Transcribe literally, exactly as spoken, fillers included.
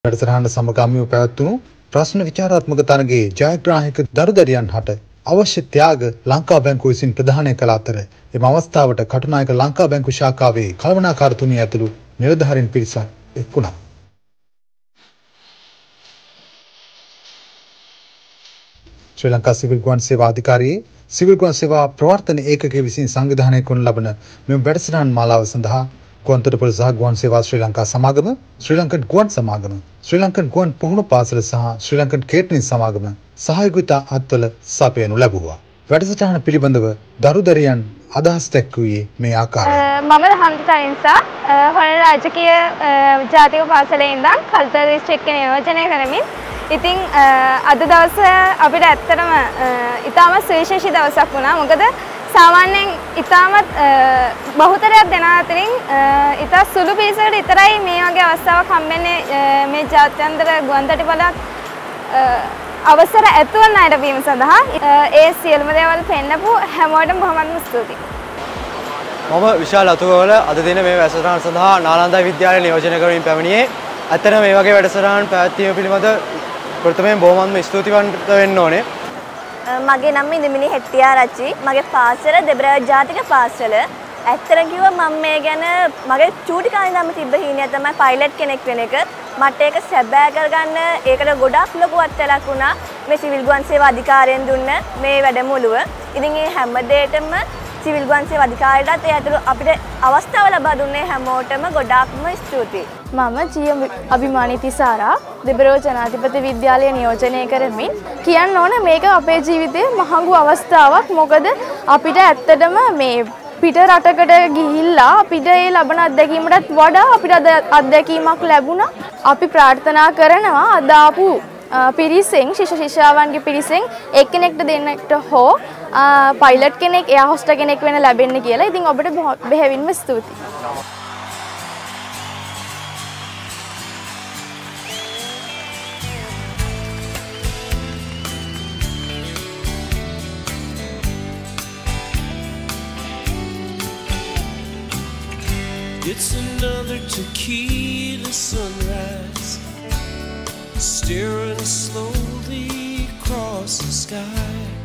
වැඩසටහන සමගාමීව පැවැත්වුණු ප්‍රශ්න විචාරාත්මක තරගයේ ජයග්‍රාහක දරුදරියන් හට අවශ්‍ය ත්‍යාග ලංකා බැංකුව විසින් ප්‍රදානය කළ අතර එම අවස්ථාවට කටුනායක ලංකා බැංකු ශාඛාවේ කළමනාකාර තුනිය ඇතුළු නිලධාරීන් පිරිසක් එක් වුණා. ශ්‍රී ලංකා සිවිල් ගුවන් සේවා අධිකාරියේ සිවිල් ගුවන් සේවා ප්‍රවර්තන ඒකකයේ විසින් සංවිධානය කරනු ලබන මෙම වැඩසටහන් මාලාව සඳහා ගුවන්තොටුපළ සහ ගුවන් සේවා ශ්‍රී ලංකා සමාගම, ශ්‍රී ලංකන් ගුවන් සමාගම, ශ්‍රී ලංකන් ගුවන් පුහුණු පාසල සහ ශ්‍රී ලංකන් කේටරින් සමාගම සහයෝගිතා අත්වල සපයනු ලැබුවා. වැඩසටහන පිළිබඳව දරුදරියන් අදහස් දැක්වුවේ මේ ආකාරයෙන්. මම හන්දිතනින්සා හොරණ රාජකීය ජාතික පාසලේ ඉඳන් කල්තර දිස්ත්‍රික්කේ නියෝජනය කරමින් ඉතින් අද දවස අපිට ඇත්තටම ඉතාමත් සුවිශේෂී දවසක් වුණා. මොකද සාමාන්‍යයෙන් ඉතාමත් බහුතරයක් දෙනා අතරින් ඉතා සුළු පිරිසකට විතරයි මේ වගේ අවස්ථාවක් හම්බෙන්නේ මේ ජාත්‍යන්තර ගුවන්තොටුපළක් අවසර ඇතුවන අයට වීම සඳහා. ඒ සියලුම දේවල් පෙන්නපු හැමෝටම බොහොමත්ම ස්තුතියි. මම විශාල අතුගවල අද දින මේ වැඩසටහන සඳහා නාලන්දා විද්‍යාලය නියෝජනය කරමින් පැමිණියේ. ඇත්තටම මේ වගේ වැඩසටහන් පැවැත්වීම පිළිබඳ ප්‍රථමයෙන් බොහොමත්ම ස්තුතිවන්ත වෙන්න ඕනේ. මගේ නම ඉන්දිමිනි හෙට්ටිආරච්චි. මගේ පාසල දෙබරාජ ජාතික පාසල. ඇත්තටම කිව්ව මම මේ ගැන මගේ චූටි කාලේ ඉඳන්ම තිබ්බ හීනය තමයි පයිලට් කෙනෙක් වෙන එක. මට ඒක සැබෑ කරගන්න ඒකට ගොඩක් ලොකු අත්දැකීමක් වුණා මේ සිවිල් ගුවන් සේවා අධිකාරියෙන් දුන්න මේ වැඩමුළුව. ඉතින් මේ හැම දෙයකටම සිවිල් ගුවන් සේවා අධිකාරියටත් ඒ අතර අපිට අවස්ථාව ලබා දුන්නේ හැමෝටම ගොඩාක්ම ස්තුතියි. මම ජී අභිමානී තිසාරා දෙබරෝ ජනාධිපති විද්‍යාලය නියෝජනය කරමින් කියන්න ඕන මේක අපේ ජීවිතයේ මහඟු අවස්ථාවක්. මොකද අපිට ඇත්තටම මේ පිට රටකට ගිහිල්ලා අපිට ඒ ලබන අත්දැකීමටත් වඩා අපිට අත්දැකීමක් ලැබුණා. අපි ප්‍රාර්ථනා කරනවා අද ආපු පිරිසෙන් ශිෂ්‍ය ශිෂ්‍යාවන්ගේ පිරිසෙන් එක්කෙනෙක්ට දෙන්නෙක්ට හෝ පයිලට් කෙනෙක් එයා හොස්ටර් කෙනෙක් වෙන්න ලැබෙන්න කියලා. ඉතින් ඔබට බෙහෙවින්ම ස්තුතියි. It's another tequila sunrise, staring slowly across the sky.